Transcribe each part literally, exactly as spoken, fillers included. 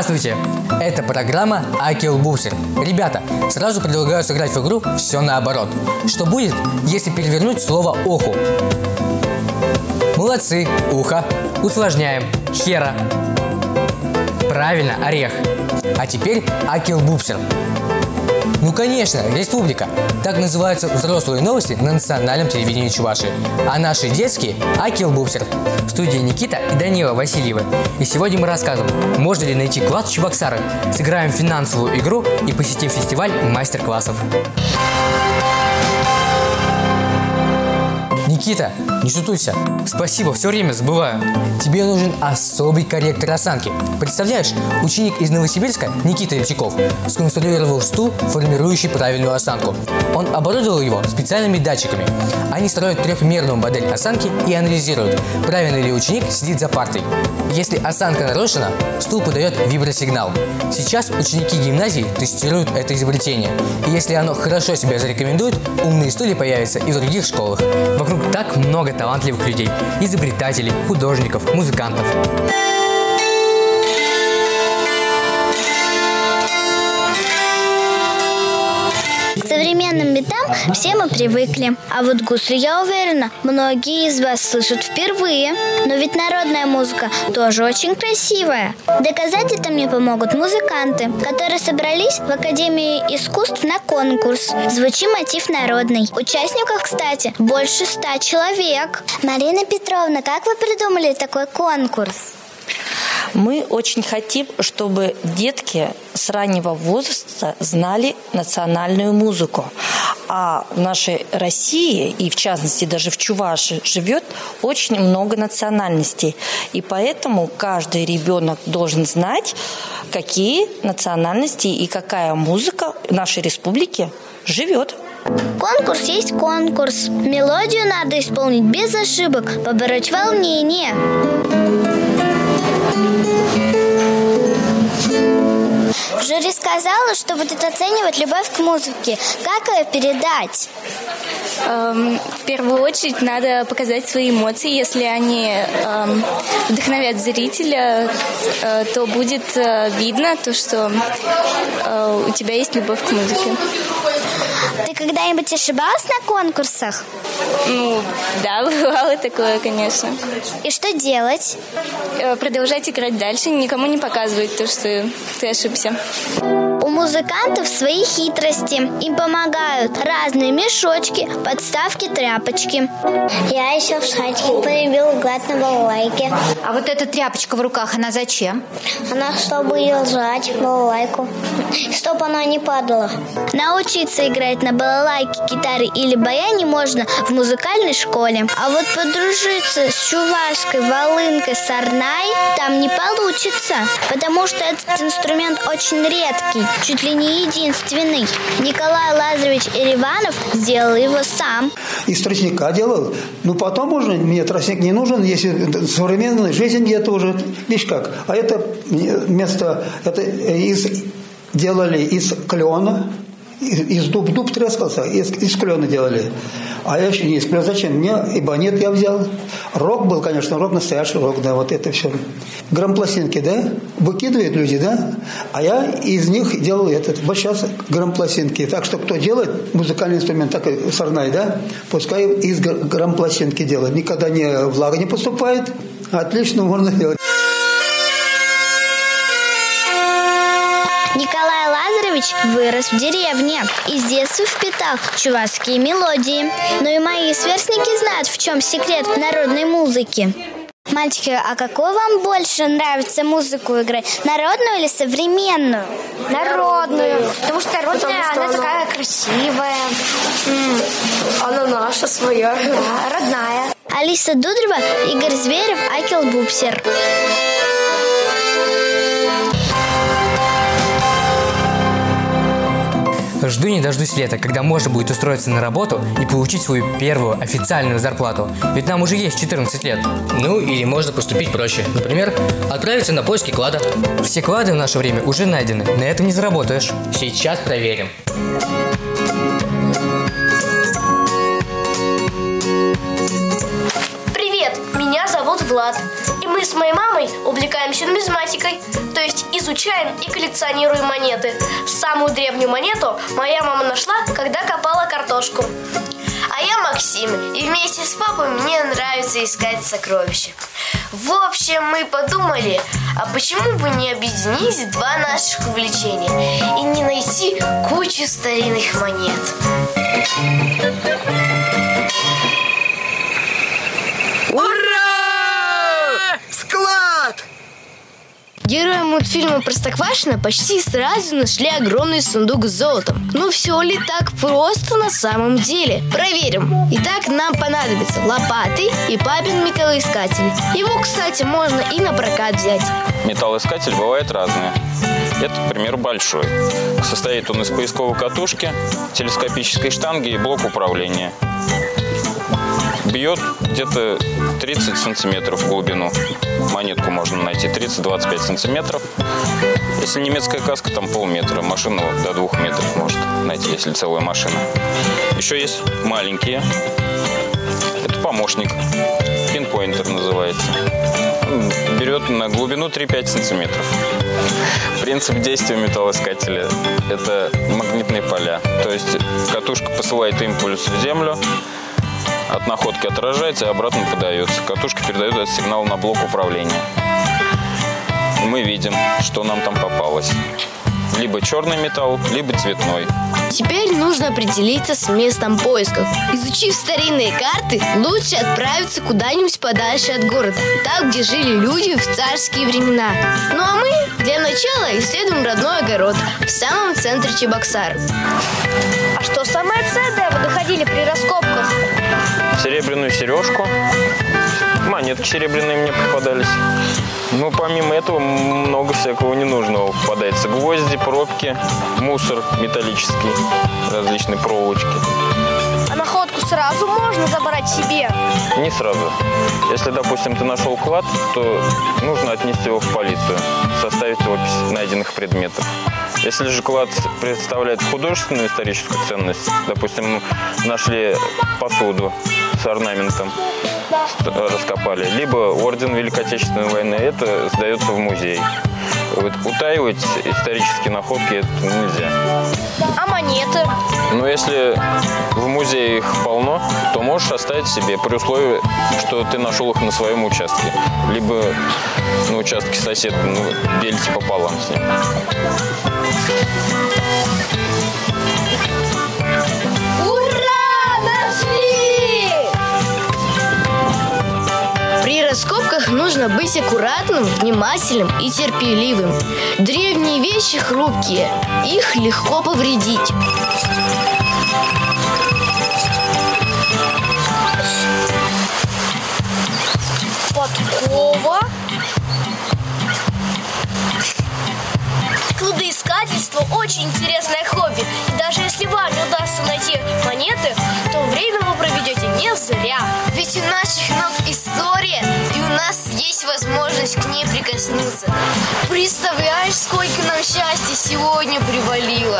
Здравствуйте! Это программа Акилбусер. Ребята, сразу предлагаю сыграть в игру «Все наоборот». Что будет, если перевернуть слово «оху»? Молодцы, ухо. Усложняем. Хера. Правильно, орех. А теперь Акилбусер. Ну конечно, республика. Так называются взрослые новости на национальном телевидении Чувашии. А наши детские – Акилбусер. В студии Никита и Данила Васильевы. И сегодня мы расскажем, можно ли найти клад в Чебоксарах, сыграем финансовую игру и посетим фестиваль мастер-классов. Никита, не шутуйся. Спасибо, все время забываю. Тебе нужен особый корректор осанки. Представляешь, ученик из Новосибирска, Никита Ильчиков, сконструировал стул, формирующий правильную осанку. Он оборудовал его специальными датчиками. Они строят трехмерную модель осанки и анализируют, правильно ли ученик сидит за партой. Если осанка нарушена, стул подает вибросигнал. Сейчас ученики гимназии тестируют это изобретение. И если оно хорошо себя зарекомендует, умные стулья появятся и в других школах. Вокруг так много талантливых людей, изобретателей, художников, музыкантов. К современным битам все мы привыкли. А вот гусли, я уверена, многие из вас слышат впервые. Но ведь народная музыка тоже очень красивая. Доказать это мне помогут музыканты, которые собрались в Академии искусств на конкурс «Звучи мотив народный». Участников, кстати, больше ста человек. Марина Петровна, как вы придумали такой конкурс? Мы очень хотим, чтобы детки с раннего возраста знали национальную музыку. А в нашей России, и в частности даже в Чувашии, живет очень много национальностей. И поэтому каждый ребенок должен знать, какие национальности и какая музыка в нашей республике живет. Конкурс есть конкурс. Мелодию надо исполнить без ошибок, побороть волнение. Жюри сказала, что будет оценивать любовь к музыке. Как ее передать? Эм, в первую очередь надо показать свои эмоции. Если они эм, вдохновят зрителя, э, то будет э, видно, то, что э, у тебя есть любовь к музыке. Ты когда-нибудь ошибалась на конкурсах? Ну, да, бывало такое, конечно. И что делать? Э, продолжать играть дальше, никому не показывать то, что ты ошибся. У музыкантов свои хитрости. Им помогают разные мешочки, подставки, тряпочки. Я еще в садике полюбила играть на балалайке. А вот эта тряпочка в руках, она зачем? Она, чтобы ее сжать, балалайку, чтобы она не падала. Научиться играть на балалайке, гитаре или баяне можно в музыкальной школе. А вот подружиться с чувашской волынкой сарнай там не получится, потому что этот инструмент очень редкий, чуть ли не единственный. Николай Лазаревич Ереванов сделал его сам. Из тростника делал. Ну, потом уже мне тростник не нужен, если современная жизнь, это уже, видишь как. А это вместо, это из, делали из клена, из дуб, дуб трескался, из, из клена делали. А я еще не из клена. Зачем? Мне эбонит я взял. Рог был, конечно, рог настоящий рог, да, вот это все. Грампластинки, да, выкидывают люди, да, а я из них делал этот. Вот сейчас грампластинки. Так что кто делает музыкальный инструмент, так и сарнай, да, пускай из грампластинки делает. Никогда не влага не поступает, отлично можно делать. Николай Лазаревич вырос в деревне и с детства впитал чувашские мелодии. Но и мои сверстники знают, в чем секрет народной музыки. Мальчики, а какую вам больше нравится музыку играть? Народную или современную? Народную. Потому что народная, Потому что она, она такая красивая. М-м. Она наша, своя. Да, родная. Алиса Дударева, Игорь Зверев, Акилбусер. Жду не дождусь лета, когда можно будет устроиться на работу и получить свою первую официальную зарплату. Ведь нам уже есть четырнадцать лет. Ну, или можно поступить проще. Например, отправиться на поиски клада. Все клады в наше время уже найдены. На этом не заработаешь. Сейчас проверим. Привет, меня зовут Влад. И мы с моей мамой увлекаемся нумизматикой, то есть изучаем и коллекционируем монеты. Самую древнюю монету моя мама нашла, когда копала картошку. А я Максим, и вместе с папой мне нравится искать сокровища. В общем, мы подумали, а почему бы не объединить два наших увлечения и не найти кучу старинных монет? Ура! Склад! Герои мультфильма «Простоквашино» почти сразу нашли огромный сундук с золотом. Но все ли так просто на самом деле? Проверим. Итак, нам понадобятся лопаты и папин металлоискатель. Его, кстати, можно и на прокат взять. Металлоискатель бывает разный. Это, к примеру, большой. Состоит он из поисковой катушки, телескопической штанги и блока управления. Бьет где-то тридцать сантиметров в глубину. Монетку можно найти тридцать-двадцать пять сантиметров. Если немецкая каска, там полметра. Машину до двух метров может найти, если целая машина. Еще есть маленькие. Это помощник. Пинпоинтер называется. Берет на глубину три-пять сантиметров. Принцип действия металлоискателя – это магнитные поля. То есть катушка посылает импульс в землю, от находки отражается и обратно подается. Катушка передает этот сигнал на блок управления. И мы видим, что нам там попалось. Либо черный металл, либо цветной. Теперь нужно определиться с местом поисков. Изучив старинные карты, лучше отправиться куда-нибудь подальше от города, там, где жили люди в царские времена. Ну а мы для начала исследуем родной огород в самом центре Чебоксар. А что самое ценное вы находили при раскопках? Серебряную сережку. Монетки серебряные мне попадались. Ну, помимо этого, много всякого ненужного попадается. Гвозди, пробки, мусор металлический, различные проволочки. А находку сразу можно забрать себе? Не сразу. Если, допустим, ты нашел клад, то нужно отнести его в полицию, составить опись найденных предметов. Если же клад представляет художественную историческую ценность, допустим, нашли посуду с орнаментом, раскопали, либо орден Великой Отечественной войны, это сдается в музей. Вот, утаивать исторические находки это нельзя. А монеты? Но если в музее их полно, то можешь оставить себе, при условии, что ты нашел их на своем участке. Либо на участке соседа, ну, делите пополам с ним. При раскопках нужно быть аккуратным, внимательным и терпеливым. Древние вещи хрупкие, их легко повредить. Подкова. Кладоискательство очень интересное хобби. И даже если вам не удастся найти монеты, то время вы проведете не зря. Ведь у наших ног история, и у нас есть возможность к ней прикоснуться. Представляешь, сколько нам счастья сегодня привалило?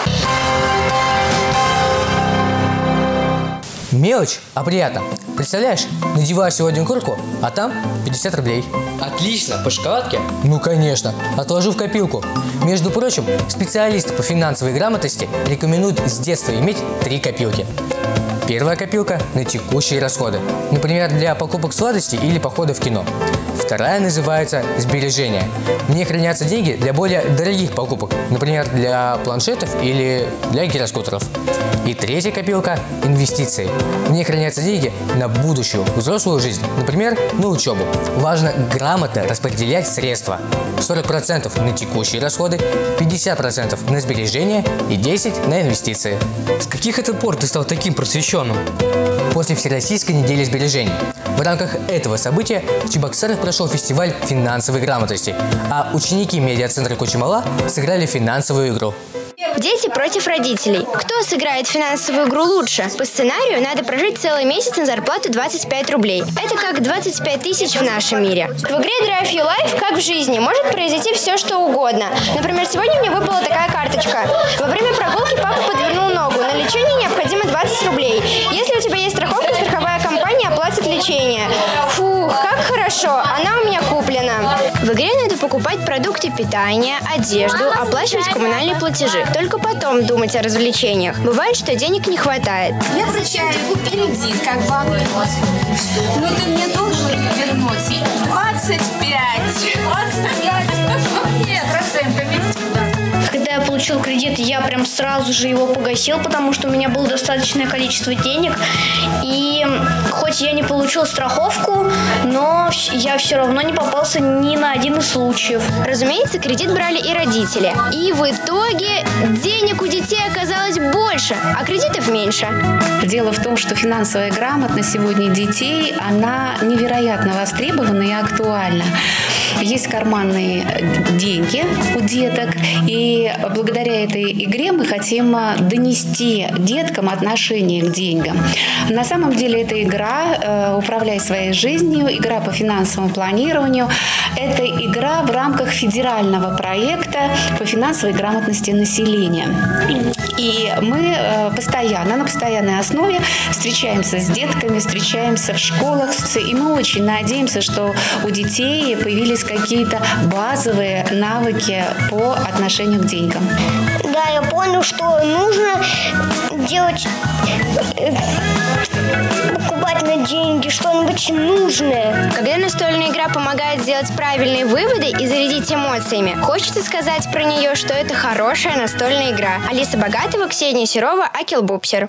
Мелочь, а приятно. Представляешь, надеваю сегодня куртку, а там пятьдесят рублей. Отлично, по шоколадке? Ну, конечно. Отложу в копилку. Между прочим, специалисты по финансовой грамотности рекомендуют с детства иметь три копилки. Первая копилка на текущие расходы. Например, для покупок сладостей или похода в кино. Вторая называется сбережения. В ней хранятся деньги для более дорогих покупок. Например, для планшетов или для гироскутеров. И третья копилка – инвестиции. В ней хранятся деньги на будущую взрослую жизнь. Например, на учебу. Важно грамотно распределять средства. сорок процентов на текущие расходы, пятьдесят процентов на сбережения и десять процентов на инвестиции. С каких это пор ты стал таким просвещенным? После Всероссийской недели сбережений. В рамках этого события в Чебоксарах прошел фестиваль финансовой грамотности, а ученики медиацентра Кучемала сыграли финансовую игру. Дети против родителей. Кто сыграет в финансовую игру лучше? По сценарию надо прожить целый месяц на зарплату двадцать пять рублей. Это как двадцать пять тысяч в нашем мире. В игре Drive Your Life, как в жизни, может произойти все, что угодно. Например, сегодня мне выпала такая карточка. Во время прогулки папа подвернул ногу. На лечение необходимо двадцать рублей. Если у тебя есть страховка, страховая компания оплатит лечение. Фух, как хорошо. Она у меня покупать продукты питания, одежду, оплачивать коммунальные платежи. Только потом думать о развлечениях. Бывает, что денег не хватает. Я получаю кредит, как банк. Но ты мне должен вернуть двадцать пять. двадцать пять. Нет, процентами. Когда я получил кредит, я прям сразу же его погасил, потому что у меня было достаточное количество денег. И хоть я не получил страховку, но я все равно не попался ни на один из случаев. Разумеется, кредит брали и родители. И в итоге денег у детей оказалось больше, а кредитов меньше. Дело в том, что финансовая грамотность сегодня детей, она невероятно востребована и актуальна. Есть карманные деньги у деток, и благодаря этой игре мы хотим донести деткам отношение к деньгам. На самом деле эта игра «Управляй своей жизнью», игра по финансовому планированию, это игра в рамках федерального проекта по финансовой грамотности населения. И мы постоянно, на постоянной основе встречаемся с детками, встречаемся в школах, и мы очень надеемся, что у детей появились какие-то базовые навыки по отношению к деньгам. Да, я понял, что нужно делать, покупать на деньги что-нибудь нужное. Когда настольная игра помогает сделать правильные выводы и зарядить эмоциями, хочется сказать про нее, что это хорошая настольная игра. Алиса Богатова, Ксения Серова, Акилбупсер.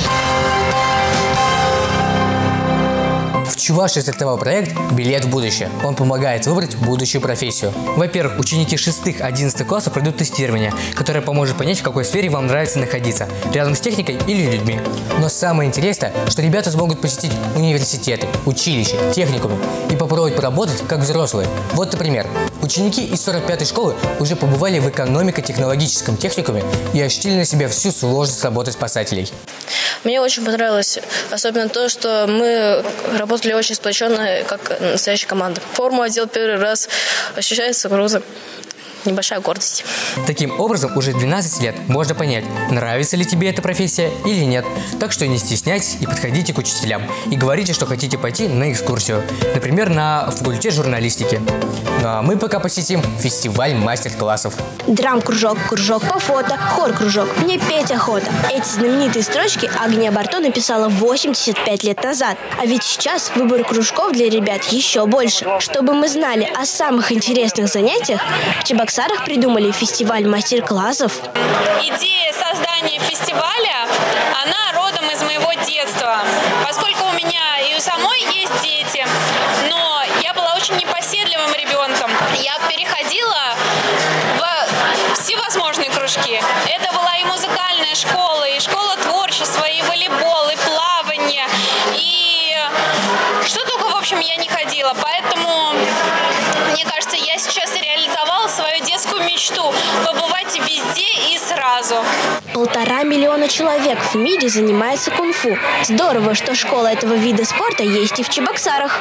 В Чувашии стартовал проект «Билет в будущее». Он помогает выбрать будущую профессию. Во-первых, ученики шестых-одиннадцатых классов пройдут тестирование, которое поможет понять, в какой сфере вам нравится находиться – рядом с техникой или людьми. Но самое интересное, что ребята смогут посетить университеты, училища, техникумы и попробовать поработать как взрослые. Вот, например, ученики из сорок пятой школы уже побывали в экономико-технологическом техникуме и ощутили на себе всю сложность работы спасателей. Мне очень понравилось, особенно то, что мы работали очень сплоченно, как настоящая команда. Форму одел первый раз, ощущается круто. Небольшая гордость. Таким образом, уже в двенадцать лет можно понять, нравится ли тебе эта профессия или нет. Так что не стесняйтесь и подходите к учителям. И говорите, что хотите пойти на экскурсию. Например, на факультет журналистики. Ну а мы пока посетим фестиваль мастер-классов. Драм-кружок, кружок по фото, хор-кружок. Мне петь охота. Эти знаменитые строчки Агния Барто написала восемьдесят пять лет назад. А ведь сейчас выбор кружков для ребят еще больше. Чтобы мы знали о самых интересных занятиях, в Чебоксарах придумали фестиваль мастер-классов. Идея создания фестиваля, она родом из моего детства. Поскольку у меня и у самой есть дети, но я была очень непоседливым ребенком. Я переходила в всевозможные кружки. Это была и музыкальная школа, и школа творчества, и волейбол, и плавание, и что только, в общем, я не ходила. Поэтому, мне кажется, я сейчас реализовала свою детскую мечту побывать везде и сразу. Полтора миллиона человек в мире занимается кунг-фу. Здорово, что школа этого вида спорта есть и в Чебоксарах.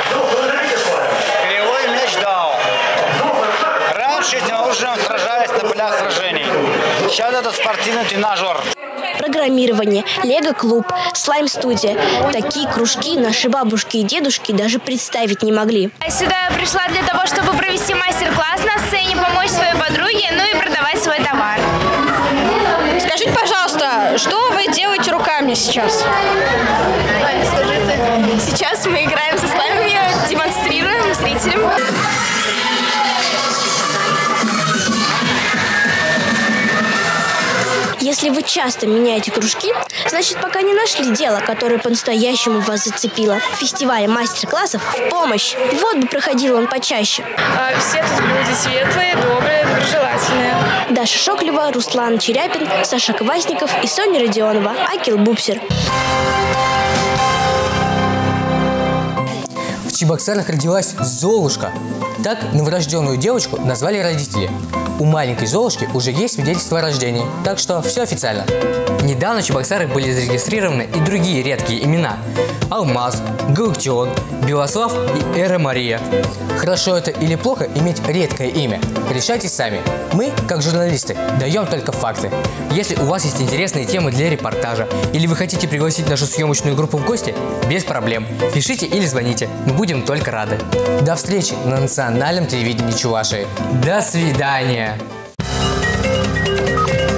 Кривой мяч даун. Раньше единоружием сражались на полях сражений. Сейчас это спортивный тренажер. Программирование, лего-клуб, слайм-студия. Такие кружки наши бабушки и дедушки даже представить не могли. Сюда я пришла для того, чтобы провести мастер-класс на сцене, помочь своей подруге, ну и продавать свой товар. Скажите, пожалуйста, что вы делаете руками сейчас? Скажите. Сейчас мы играем со слаймами, демонстрируем зрителям. Если вы часто меняете кружки, значит, пока не нашли дело, которое по-настоящему вас зацепило. Фестиваль мастер-классов в помощь. Вот бы проходил он почаще. А все тут люди светлые, добрые, доброжелательные. Даша Шоклева, Руслан Черяпин, Саша Квасников и Соня Родионова. Акилбупсер. В Чебоксарах родилась Золушка. Так новорожденную девочку назвали родители. У маленькой Золушки уже есть свидетельство о рождении, так что все официально. Недавно в Чебоксарах были зарегистрированы и другие редкие имена. Алмаз, Галактион, Белослав и Эра Мария. Хорошо это или плохо иметь редкое имя? Решайте сами. Мы, как журналисты, даем только факты. Если у вас есть интересные темы для репортажа, или вы хотите пригласить нашу съемочную группу в гости, без проблем. Пишите или звоните, мы будем только рады. До встречи на национальном телевидении Чувашии. До свидания!